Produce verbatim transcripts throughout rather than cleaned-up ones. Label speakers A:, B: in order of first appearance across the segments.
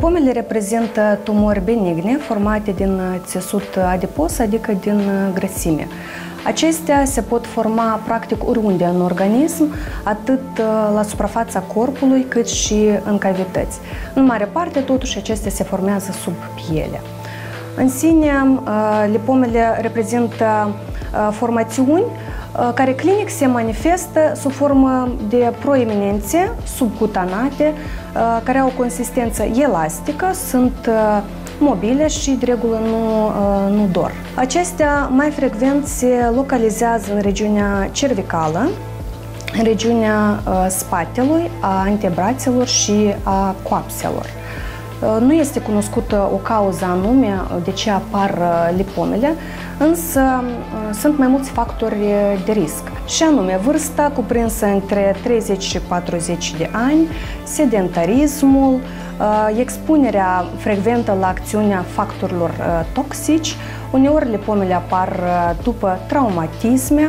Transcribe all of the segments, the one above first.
A: Lipomele reprezintă tumori benigne formate din țesut adipos, adică din grăsime. Acestea se pot forma practic oriunde în organism, atât la suprafața corpului, cât și în cavități. În mare parte, totuși, acestea se formează sub piele. În sine, lipomele reprezintă formațiuni care clinic se manifestă sub formă de proeminențe subcutanate, care au o consistență elastică, sunt mobile și de regulă nu, nu dor. Acestea mai frecvent se localizează în regiunea cervicală, în regiunea spatelui, a antebrațelor și a coapselor. Nu este cunoscută o cauză anume de ce apar lipomele, însă sunt mai mulți factori de risc, și anume vârsta cuprinsă între treizeci și patruzeci de ani, sedentarismul, expunerea frecventă la acțiunea factorilor toxici. Uneori lipomele apar după traumatisme.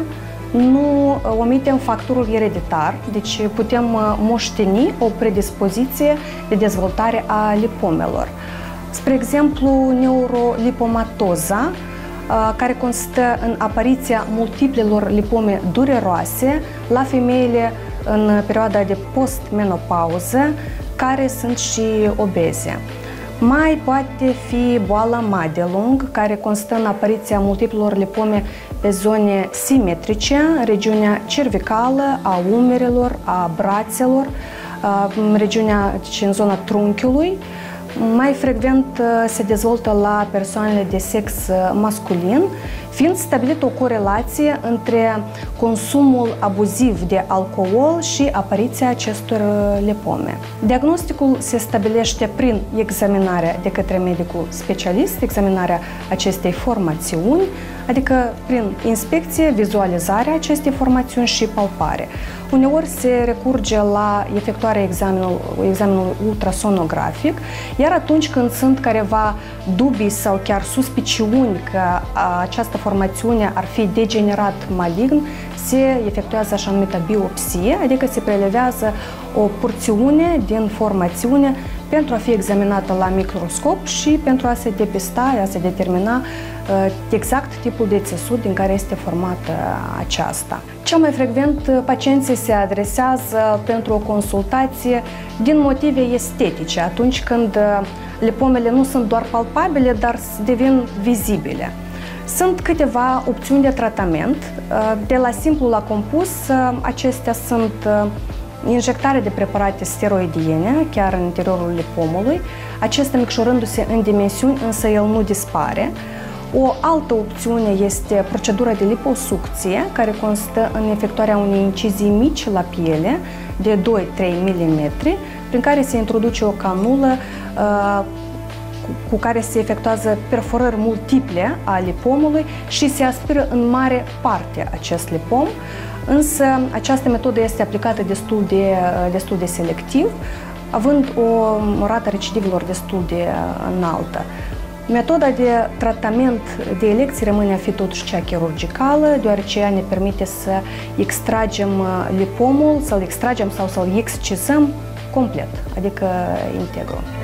A: Nu omitem factorul ereditar, deci putem moșteni o predispoziție de dezvoltare a lipomelor. Spre exemplu, neurolipomatoza, care constă în apariția multiplelor lipome dureroase la femeile în perioada de postmenopauză, care sunt și obeze. Mai poate fi boala Madelung, care constă în apariția multiplelor lipome pe zone simetrice, în regiunea cervicală, a umerelor, a brațelor, în regiunea și în zona trunchiului. Mai frecvent se dezvoltă la persoanele de sex masculin, fiind stabilită o corelație între consumul abuziv de alcool și apariția acestor lipome. Diagnosticul se stabilește prin examinarea de către medicul specialist, examinarea acestei formațiuni, adică prin inspecție, vizualizarea acestei formațiuni și palpare. Uneori se recurge la efectuarea examenului, examenului ultrasonografic, iar atunci când sunt careva dubii sau chiar suspiciuni că această formațiune ar fi degenerat malign, se efectuează așa numită biopsie, adică se prelevează o porțiune din formațiune pentru a fi examinată la microscop și pentru a se depista, a se determina exact tipul de țesut din care este formată aceasta. Cel mai frecvent, pacienții se adresează pentru o consultație din motive estetice, atunci când lipomele nu sunt doar palpabile, dar devin vizibile. Sunt câteva opțiuni de tratament, de la simplu la compus. Acestea sunt injectare de preparate steroidiene, chiar în interiorul lipomului, acesta micșorându-se în dimensiuni, însă el nu dispare. O altă opțiune este procedura de liposucție, care constă în efectuarea unei incizii mici la piele, de doi-trei milimetri, prin care se introduce o canulă uh, cu care se efectuează perforări multiple a lipomului și se aspiră în mare parte acest lipom, însă această metodă este aplicată destul de, destul de selectiv, având o rată recidivelor destul de înaltă. Metoda de tratament de elecție rămâne a fi totuși cea chirurgicală, deoarece ea ne permite să extragem lipomul, să-l extragem sau să-l excizăm complet, adică integru.